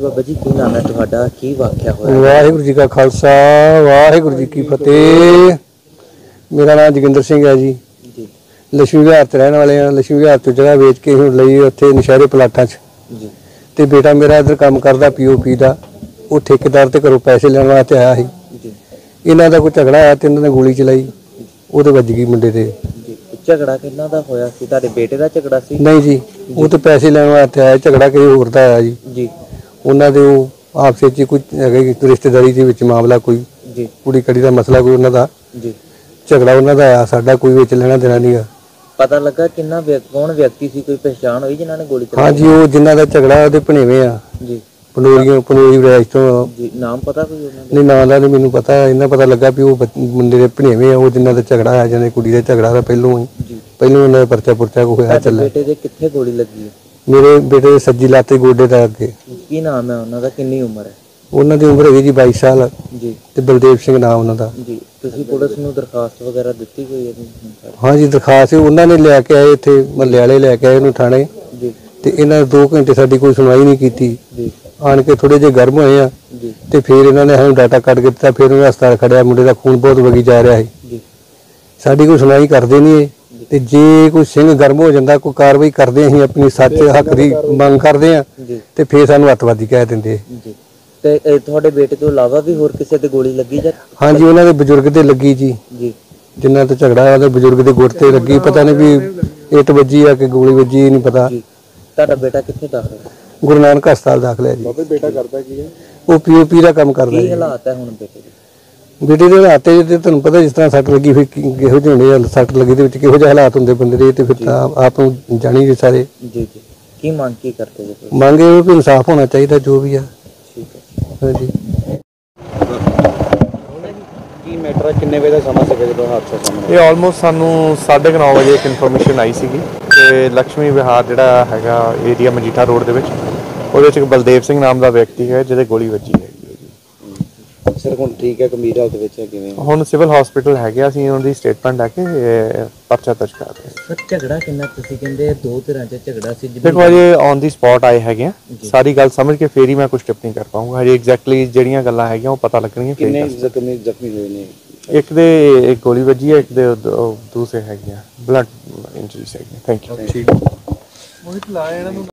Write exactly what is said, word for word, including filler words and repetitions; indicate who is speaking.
Speaker 1: बाबा जी की नाम है तुहाडा की वाकया होया?
Speaker 2: वाहिगुरू जी का खालसा वाहिगुरू जी की फतेह। मेरा नाम जोगिंदर सिंह है जी।
Speaker 1: जी
Speaker 2: लक्ष्मी विहार ते रहने वाले हैं। लक्ष्मी विहार तो जगह वेच के हुण लई उत्थे नशहरे प्लाटां च
Speaker 1: जी
Speaker 2: ते बेटा मेरा इधर काम करदा पीओपी दा। वो ठेकेदार ते घरों पैसे लैण वास्ते आया सी।
Speaker 1: जी
Speaker 2: इन्हां दा कोई झगड़ा आया ते इन्हां ने गोली चलाई, ओहदे वज गई मुंडे ते।
Speaker 1: जी झगड़ा किन्ना दा होया सी? तुहाडे बेटे दा झगड़ा सी?
Speaker 2: नहीं जी, वो तो पैसे लैण वास्ते आया, झगड़ा किसी होर दा आया जी।
Speaker 1: जी
Speaker 2: ਉਹਨਾਂ ਦੇ ਉਹ ਆਪਸ ਵਿੱਚ ਕੁਝ ਹੈਗੇ ਰਿਸ਼ਤੇਦਾਰੀ ਦੇ ਵਿੱਚ ਮਾਮਲਾ ਕੋਈ
Speaker 1: जी
Speaker 2: ਕੁੜੀ ਕੜੀ ਦਾ ਮਸਲਾ ਕੋਈ ਉਹਨਾਂ ਦਾ
Speaker 1: जी
Speaker 2: ਝਗੜਾ ਉਹਨਾਂ ਦਾ ਆਇਆ, ਸਾਡਾ ਕੋਈ ਵਿੱਚ ਲੈਣਾ ਦੇਣਾ ਨਹੀਂ ਆ।
Speaker 1: पता लगा किन्ना व्यक्ति कौन व्यक्ति सी? कोई पहचान हुई जिन्होंने गोली चलाई?
Speaker 2: ਹਾਂਜੀ, ਉਹ ਜਿਨ੍ਹਾਂ ਦਾ ਝਗੜਾ ਉਹਦੇ ਭਣੇਵੇਂ ਆ,
Speaker 1: जी
Speaker 2: ਪਨੋਰੀਆਂ ਪਨੋਰੀ ਰੈਸ਼ ਤੋਂ।
Speaker 1: जी नाम पता कोई उन्होंने?
Speaker 2: ਨਹੀਂ, ਨਾਂ ਦਾ ਨਹੀਂ ਮੈਨੂੰ ਪਤਾ। ਇਹਨਾਂ ਪਤਾ ਲੱਗਾ ਵੀ ਉਹ ਬੱਚ- ਮੁੰਡੇ ਦੇ ਭਣੇਵੇਂ ਆ, ਉਹ ਜਿਨ੍ਹਾਂ ਦਾ ਝਗੜਾ ਆ, ਜਿਹਨੇ ਕੁੜੀ ਦਾ ਝਗੜਾ ਦਾ ਪਹਿਲੋਂ ਹੀ
Speaker 1: जी
Speaker 2: ਪਹਿਲੋਂ ਇਹਨਾਂ ਦਾ ਪਰਚਾ ਪੁਰਚਾ ਕੋ ਹੋਇਆ
Speaker 1: ਤੁਹਾਡੇ
Speaker 2: ਚੱਲਿਆ।
Speaker 1: बेटे ਦੇ ਕਿੱਥੇ ਗੋਲੀ ਲੱਗੀ ਹੈ?
Speaker 2: ਮੇਰੇ ਬੇਟੇ ਦੇ ਸੱਜੀ ਲੱਤ ਤੇ ਗੋਡੇ ਦਾ ਅੱਗੇ।
Speaker 1: ਕੀ ਨਾਮ ਹੈ ਉਹਨਾਂ ਦਾ? ਕਿੰਨੀ ਉਮਰ ਹੈ?
Speaker 2: ਉਹਨਾਂ ਦੀ ਉਮਰ ਹੈਗੀ ਜੀ ਬਾਈ ਸਾਲ
Speaker 1: ਜੀ
Speaker 2: ਤੇ ਬਲਦੇਵ ਸਿੰਘ ਨਾਮ ਉਹਨਾਂ ਦਾ।
Speaker 1: ਜੀ ਤੁਸੀਂ ਪੁਲਿਸ ਨੂੰ ਦਰਖਾਸਤ ਵਗੈਰਾ ਦਿੱਤੀ ਕੋਈ ਹੈ ਜੀ?
Speaker 2: ਹਾਂਜੀ, ਦਰਖਾਸਤ ਉਹਨਾਂ ਨੇ ਲੈ ਕੇ ਆਏ, ਇੱਥੇ ਮਹੱਲੇ ਵਾਲੇ ਲੈ ਕੇ ਆਏ ਉਹਨੂੰ ਥਾਣੇ
Speaker 1: ਜੀ
Speaker 2: ਤੇ ਇਹਨਾਂ ਨੇ ਦੋ ਘੰਟੇ ਸਾਡੀ ਕੋਈ ਸੁਣਵਾਈ ਨਹੀਂ ਕੀਤੀ।
Speaker 1: ਜੀ
Speaker 2: ਆਣ ਕੇ ਥੋੜੇ ਜਿਹੇ ਗਰਮ ਹੋਏ ਆ
Speaker 1: ਜੀ
Speaker 2: ਤੇ ਫਿਰ ਇਹਨਾਂ ਨੇ ਸਾਨੂੰ ਡਾਟਾ ਕੱਢ ਕੇ ਦਿੱਤਾ। ਫਿਰ ਉਹਨੂੰ ਹਸਪਤਾਲ ਖੜਿਆ, ਮੁੰਡੇ ਦਾ ਖੂਨ ਬਹੁਤ ਵਗੀ ਜਾ ਰਿਹਾ ਹੈ।
Speaker 1: ਜੀ
Speaker 2: ਸਾਡੀ ਕੋਈ ਸੁਣਵਾਈ ਕਰਦੇ ਨਹੀਂ ਤੇ ਜੇ ਕੋਈ ਸਿੰਘ ਗਰਮ ਹੋ ਜਾਂਦਾ, ਕੋਈ ਕਾਰਵਾਈ ਕਰਦੇ, ਅਸੀਂ ਆਪਣੀ ਸੱਚ ਹੱਕ ਦੀ ਮੰਗ ਕਰਦੇ ਆ
Speaker 1: ਜੀ
Speaker 2: ਤੇ ਫਿਰ ਸਾਨੂੰ ਅੱਤਵਾਦੀ ਕਹਿ ਦਿੰਦੇ।
Speaker 1: ਜੀ ਤੇ ਇਹ ਤੁਹਾਡੇ ਬੇਟੇ ਤੋਂ ਇਲਾਵਾ ਵੀ ਹੋਰ ਕਿਸੇ ਤੇ ਗੋਲੀ ਲੱਗੀ ਜਾਂ?
Speaker 2: ਹਾਂਜੀ, ਉਹਨਾਂ ਦੇ ਬਜ਼ੁਰਗ ਤੇ ਲੱਗੀ ਜੀ,
Speaker 1: ਜੀ
Speaker 2: ਜਿਨ੍ਹਾਂ ਤੇ ਝਗੜਾ ਹੋਇਆ ਉਹਦੇ ਬਜ਼ੁਰਗ ਦੇ ਗੁੱਟ ਤੇ ਲੱਗੀ। ਪਤਾ ਨਹੀਂ ਵੀ ਇੱਟ ਵੱਜੀ ਆ ਕਿ ਗੋਲੀ ਵੱਜੀ, ਨਹੀਂ ਪਤਾ।
Speaker 1: ਜੀ ਤੁਹਾਡਾ ਬੇਟਾ ਕਿੱਥੇ ਦਾਖਲ ਹੈ?
Speaker 2: ਗੁਰੂ ਨਾਨਕ ਹਸਪਤਾਲ ਦਾਖਲ ਹੈ ਜੀ।
Speaker 1: ਬਾਬੇ ਬੇਟਾ ਕਰਦਾ ਕੀ ਹੈ?
Speaker 2: ਉਹ ਪੀਓਪੀ ਦਾ ਕੰਮ ਕਰਦਾ
Speaker 1: ਕੀ
Speaker 2: ਜੀ।
Speaker 1: ਹਾਲਾਤ ਹੈ ਹੁਣ ਬੇਟੇ ਦੇ?
Speaker 2: ਬੇਟੇ ਦੇ ਹਾਲਾਤ ਤੇ ਤੁਹਾਨੂੰ ਪਤਾ, ਜਿਸ ਤਰ੍ਹਾਂ ਸੱਟ ਲੱਗੀ ਫਿਰ ਕਿਹੋ ਜਿਹੇ ਹੁੰਦੇ ਆ, ਸੱਟ ਲੱਗੀ ਦੇ ਵਿੱਚ ਕਿਹੋ ਜਿਹੇ ਹਾਲਾਤ ਹੁੰਦੇ ਬੰਦੇ ਦੇ, ਤੇ ਫਿਰ ਤਾਂ ਆਪ ਨੂੰ ਜਾਣੀ ਜੀ ਸਾਰੇ।
Speaker 1: ਜੀ ਜੀ ਕੀ ਮੰਗ ਕੀ ਕਰਦੇ ਜੀ?
Speaker 2: ਮੰਗੇ ਉਹ ਵੀ ਇਨਸਾਫ ਹੋਣਾ ਚਾਹੀਦਾ ਜੋ ਵੀ ਆ।
Speaker 1: ਠੀਕ ਹੈ।
Speaker 2: ਹਾਂਜੀ।
Speaker 1: ਕੀ ਮੈਟਰ ਕਿੰਨੇ ਵਜੇ ਦਾ ਸਮਾਂ ਸੀਗਾ ਜਦੋਂ ਹਾਦਸਾ ਸਾਹਮਣੇ?
Speaker 3: ਇਹ ਆਲਮੋਸਟ ਸਾਨੂੰ ਸਾਢੇ ਕੁ ਨੌ ਵਜੇ ਇੱਕ ਇਨਫੋਰਮੇਸ਼ਨ ਆਈ ਸੀਗੀ ਕਿ ਲక్ష్ਮੀ ਵਿਹਾਰ ਜਿਹੜਾ ਹੈਗਾ ਏਰੀਆ ਮਜੀਠਾ ਰੋਡ ਦੇ ਵਿੱਚ, ਉਹਦੇ ਵਿੱਚ ਇੱਕ ਬਲਦੇਵ ਸਿੰਘ ਨਾਮ ਦਾ ਵਿਅਕਤੀ ਹੈ ਜਿਹਦੇ ਗੋਲੀ ਵੱਜੀ ਹੈਗੀ ਹੈ ਜੀ।
Speaker 1: ਸਰ ਹੁਣ ਠੀਕ ਹੈ? ਗੰਭੀਰ ਹਾਲਤ ਵਿੱਚ ਹੈ? ਕਿਵੇਂ
Speaker 3: ਹੁਣ ਸਿਵਲ ਹਸਪੀਟਲ ਹੈਗੇ, ਅਸੀਂ ਉਹਨਾਂ ਦੀ ਸਟੇਟਮੈਂਟ ਲੈ ਕੇ ਇਹ ਪਰਚਾ ਦਰਜ ਕਰ ਰਹੇ ਹਾਂ।
Speaker 1: ਸਰ ਝਗੜਾ ਕਿੰਨਾ? ਤੁਸੀਂ ਕਹਿੰਦੇ ਦੋ ਧਿਰਾਂ 'ਚ ਝਗੜਾ ਸੀ।
Speaker 3: ਦੇਖੋ ਹਜੇ ਔਨ ਦੀ ਸਪੌਟ ਆਏ ਹੈਗੇ ਆ, ਸਾਰੀ ਗੱਲ ਸਮਝ ਕੇ ਫੇਰ ਹੀ ਮੈਂ ਕੁਝ ਟਿੱਪਣੀ ਕਰ ਪਾਊਂਗਾ। ਹਜੇ ਐਗਜ਼ੈਕਟਲੀ ਜਿਹੜੀਆਂ ਗੱਲਾਂ ਹੈਗੀਆਂ ਉਹ ਪਤਾ ਲੱਗਣਗੀਆਂ ਫੇਰ।
Speaker 1: ਕਿੰਨੇ ਜ਼ਖਮੀ ਜ਼ਖਮੀ ਹੋਏ ਨੇ?
Speaker 3: ਇੱਕ ਦੇ ਇੱਕ ਗੋਲੀ ਵੱਜੀ ਹੈ, ਇੱਕ ਦੇ ਦੂਸਰੇ ਹੈਗੀਆਂ ਬਲੱਡ ਇੰਜਰੀਜ਼ ਹੈਗੀਆਂ। Thank you.